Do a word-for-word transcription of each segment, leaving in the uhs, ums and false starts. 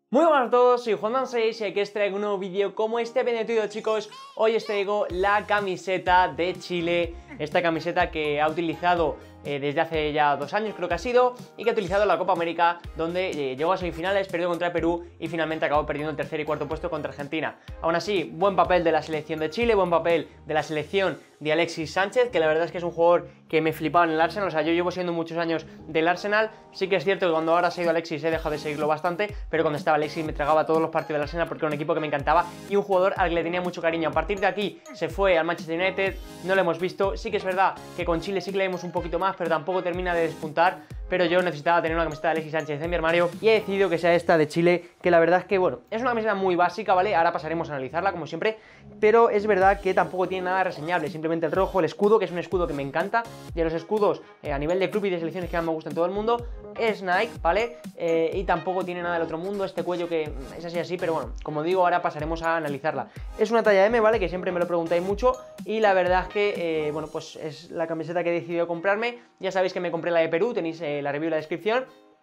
Muy buenas a todos, soy Juan seis y aquí os traigo un nuevo vídeo como este. Bienvenido chicos, hoy os traigo la camiseta de Chile. Esta camiseta que ha utilizado eh, desde hace ya dos años creo que ha sido, y que ha utilizado en la Copa América, donde eh, llegó a semifinales, perdió contra Perú y finalmente acabó perdiendo el tercer y cuarto puesto contra Argentina. Aún así, buen papel de la selección de Chile, buen papel de la selección de Alexis Sánchez, que la verdad es que es un jugador que me flipaba en el Arsenal. O sea, yo llevo siendo muchos años del Arsenal. Sí que es cierto que cuando ahora se ha ido Alexis he dejado de seguirlo bastante, pero cuando estaba Alexis me tragaba todos los partidos del Arsenal porque era un equipo que me encantaba y un jugador al que le tenía mucho cariño. A partir de aquí se fue al Manchester United, no lo hemos visto. Sí que es verdad que con Chile sí que le vemos un poquito más, pero tampoco termina de despuntar. Pero yo necesitaba tener una camiseta de Alexis Sánchez en mi armario y he decidido que sea esta de Chile, que la verdad es que, bueno, es una camiseta muy básica, ¿vale? Ahora pasaremos a analizarla como siempre, pero es verdad que tampoco tiene nada reseñable. Simplemente el rojo, el escudo, que es un escudo que me encanta, de los escudos eh, a nivel de club y de selecciones que más me gusta en todo el mundo, es Nike, ¿vale? Eh, y tampoco tiene nada del otro mundo, este cuello que es así así, pero bueno, como digo, ahora pasaremos a analizarla. Es una talla M, ¿vale? Que siempre me lo preguntáis mucho y la verdad es que, eh, bueno, pues es la camiseta que he decidido comprarme. Ya sabéis que me compré la de Perú, tenéis eh, la review en la descripción.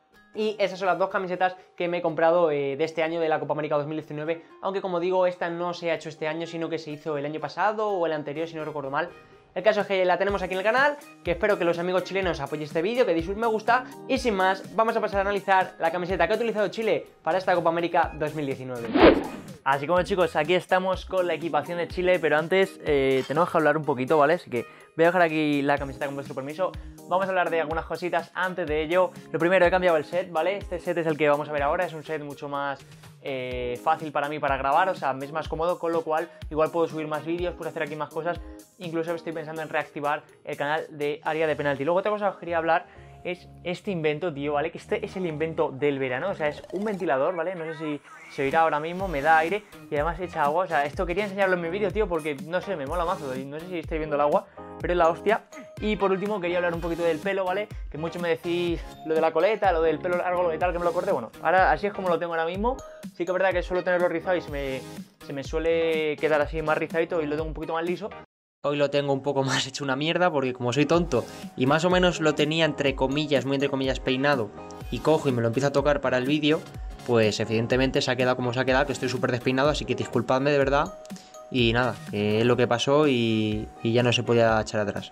Y esas son las dos camisetas que me he comprado eh, de este año de la Copa América dos mil diecinueve, aunque como digo, esta no se ha hecho este año, sino que se hizo el año pasado o el anterior, si no recuerdo mal. El caso es que la tenemos aquí en el canal, que espero que los amigos chilenos apoyen este vídeo, que deis un me gusta, y sin más, vamos a pasar a analizar la camiseta que ha utilizado Chile para esta Copa América dos mil diecinueve. Así como chicos, aquí estamos con la equipación de Chile, pero antes eh, tenemos que hablar un poquito, ¿vale? Así que voy a dejar aquí la camiseta con vuestro permiso. Vamos a hablar de algunas cositas antes de ello. Lo primero, he cambiado el set, ¿vale? Este set es el que vamos a ver ahora, es un set mucho más eh, fácil para mí para grabar, o sea, me es más cómodo, con lo cual igual puedo subir más vídeos, puedo hacer aquí más cosas. Incluso estoy pensando en reactivar el canal de área de penalti. Luego otra cosa que os quería hablar es este invento, tío, ¿vale? Que este es el invento del verano, o sea, es un ventilador, ¿vale? No sé si se oirá ahora mismo, me da aire y además echa agua. O sea, esto quería enseñarlo en mi vídeo, tío, porque, no sé, me mola mazo y no sé si estáis viendo el agua, pero es la hostia. Y por último quería hablar un poquito del pelo, ¿vale? Que mucho me decís lo de la coleta, lo del pelo largo, lo de tal, que me lo corté. Bueno, ahora así es como lo tengo ahora mismo. Sí que es verdad que suelo tenerlo rizado y se me, se me suele quedar así más rizadito y lo tengo un poquito más liso. Hoy lo tengo un poco más hecho una mierda porque como soy tonto y más o menos lo tenía entre comillas, muy entre comillas peinado, y cojo y me lo empiezo a tocar para el vídeo, pues evidentemente se ha quedado como se ha quedado, que estoy súper despeinado, así que disculpadme de verdad. Y nada, que es lo que pasó y, y ya no se podía echar atrás.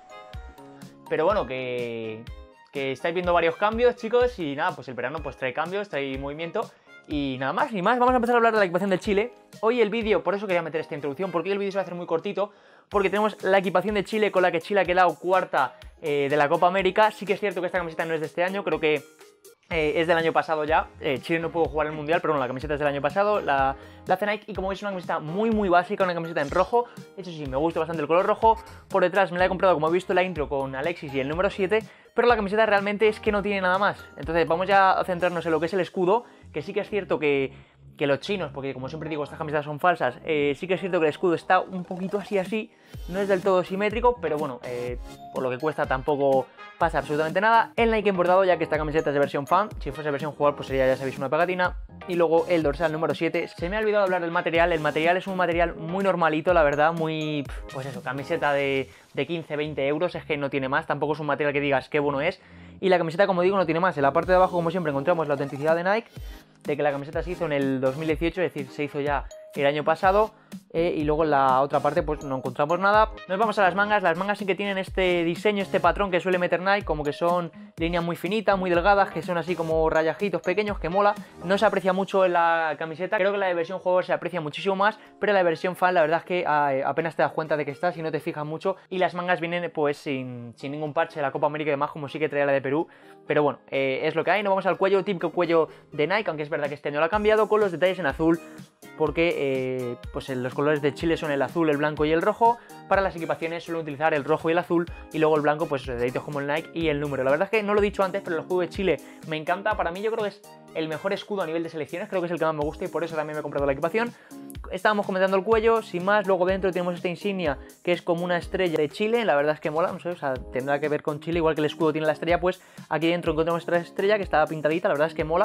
Pero bueno, que, que estáis viendo varios cambios, chicos, y nada, pues el verano pues trae cambios, trae movimiento. Y nada más, ni más, vamos a empezar a hablar de la equipación de Chile. Hoy el vídeo, por eso quería meter esta introducción, porque hoy el vídeo se va a hacer muy cortito, porque tenemos la equipación de Chile con la que Chile ha quedado cuarta eh, de la Copa América. Sí que es cierto que esta camiseta no es de este año, creo que eh, es del año pasado ya. eh, Chile no pudo jugar el Mundial, pero bueno, la camiseta es del año pasado, la, la hace Nike, y como veis es una camiseta muy muy básica, una camiseta en rojo. Eso sí, me gusta bastante el color rojo. Por detrás me la he comprado, como he visto la intro, con Alexis y el número siete, pero la camiseta realmente es que no tiene nada más. Entonces vamos ya a centrarnos en lo que es el escudo, que sí que es cierto que que los chinos, porque como siempre digo, estas camisetas son falsas, eh, sí que es cierto que el escudo está un poquito así así, no es del todo simétrico, pero bueno, eh, por lo que cuesta tampoco pasa absolutamente nada. El Nike bordado, ya que esta camiseta es de versión fan, si fuese versión jugador pues sería, ya sabéis, una pegatina. Y luego el dorsal número siete, se me ha olvidado hablar del material. El material es un material muy normalito, la verdad, muy, pues eso, camiseta de, de quince, veinte euros, es que no tiene más, tampoco es un material que digas qué bueno es. Y la camiseta, como digo, no tiene más. En la parte de abajo, como siempre, encontramos la autenticidad de Nike, de que la camiseta se hizo en el dos mil dieciocho, es decir, se hizo ya el año pasado. Eh, y luego en la otra parte pues no encontramos nada. Nos vamos a las mangas. Las mangas sí que tienen este diseño, este patrón que suele meter Nike, como que son líneas muy finitas, muy delgadas, que son así como rayajitos pequeños, que mola. No se aprecia mucho en la camiseta, creo que la de versión jugador se aprecia muchísimo más, pero la de versión fan la verdad es que eh, apenas te das cuenta de que está, si no te fijas mucho. Y las mangas vienen pues sin, sin ningún parche de la Copa América y demás, como sí que traía la de Perú. Pero bueno, eh, es lo que hay. Nos vamos al cuello, típico cuello de Nike, aunque es verdad que este año lo ha cambiado, con los detalles en azul, porque eh, pues los colores de Chile son el azul, el blanco y el rojo. Para las equipaciones suelen utilizar el rojo y el azul, y luego el blanco pues detallitos como el Nike y el número. La verdad es que no lo he dicho antes, pero el escudo de Chile me encanta. Para mí yo creo que es el mejor escudo a nivel de selecciones, creo que es el que más me gusta y por eso también me he comprado la equipación. Estábamos comentando el cuello, sin más. Luego dentro tenemos esta insignia que es como una estrella de Chile, la verdad es que mola, no sé, o sea, tendrá que ver con Chile, igual que el escudo tiene la estrella, pues aquí dentro encontramos esta estrella que está pintadita, la verdad es que mola.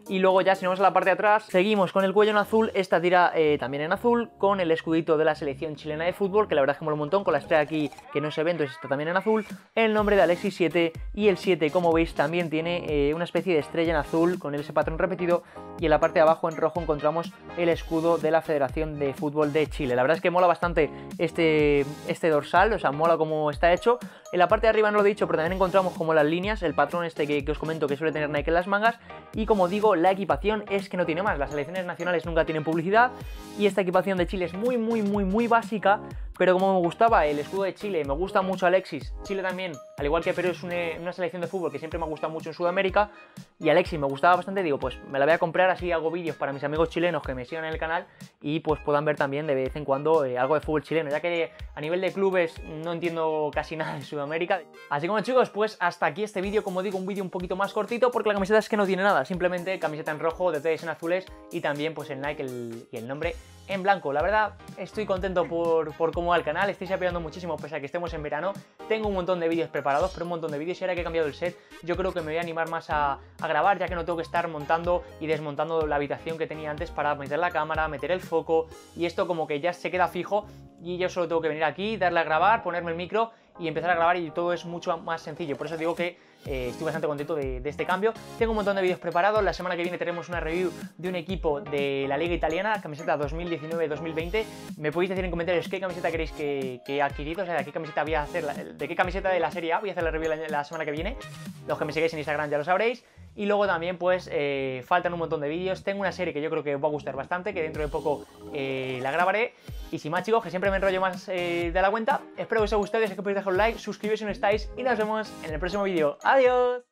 Y luego ya si nos vamos a la parte de atrás, seguimos con el cuello en azul, esta tira eh, también en azul, con el escudito de la selección chilena de fútbol, que la verdad es que mola un montón, con la estrella aquí que no se ve, entonces está también en azul, el nombre de Alexis siete, y el siete, como veis, también tiene eh, una especie de estrella en azul, con ese patrón repetido, y en la parte de abajo en rojo encontramos el escudo de la Federación de Fútbol de Chile. La verdad es que mola bastante este, este dorsal, o sea, mola como está hecho. En la parte de arriba no lo he dicho, pero también encontramos como las líneas, el patrón este que, que os comento que suele tener Nike en las mangas, y como digo, la equipación es que no tiene más. Las selecciones nacionales nunca tienen publicidad y esta equipación de Chile es muy muy muy muy básica, pero como me gustaba el escudo de Chile, me gusta mucho Alexis, Chile también, al igual que Perú es una, una selección de fútbol que siempre me ha gustado mucho en Sudamérica, y Alexis me gustaba bastante, digo, pues me la voy a comprar, así hago vídeos para mis amigos chilenos que me sigan en el canal y pues puedan ver también de vez en cuando eh, algo de fútbol chileno, ya que a nivel de clubes no entiendo casi nada de Sudamérica. Así que bueno, chicos, pues hasta aquí este vídeo, como digo, un vídeo un poquito más cortito porque la camiseta es que no tiene nada, simplemente camiseta en rojo, detalles en azules y también pues el Nike el, y el nombre en blanco. La verdad estoy contento por, por cómo va el canal, estoy apoyando muchísimo pese a que estemos en verano, tengo un montón de vídeos preparados, pero un montón de vídeos, y ahora que he cambiado el set yo creo que me voy a animar más a, a grabar, ya que no tengo que estar montando y desmontando la habitación que tenía antes para meter la cámara, meter el foco, y esto como que ya se queda fijo y yo solo tengo que venir aquí, darle a grabar, ponerme el micro y empezar a grabar, y todo es mucho más sencillo. Por eso digo que eh, estoy bastante contento de, de este cambio. Tengo un montón de vídeos preparados, la semana que viene tenemos una review de un equipo de la Liga Italiana, camiseta dos mil diecinueve dos mil veinte. Me podéis decir en comentarios qué camiseta queréis que, que he adquirido, o sea, de qué camiseta voy a hacer, la, de qué camiseta de la Serie A voy a hacer la review la, la semana que viene. Los que me sigáis en Instagram ya lo sabréis. Y luego también pues eh, faltan un montón de vídeos. Tengo una serie que yo creo que os va a gustar bastante, que dentro de poco eh, la grabaré. Y sin más, chicos, que siempre me enrollo más eh, de la cuenta, espero que os haya gustado, si es que podéis dejar un like, suscribiros si no estáis y nos vemos en el próximo vídeo. ¡Adiós!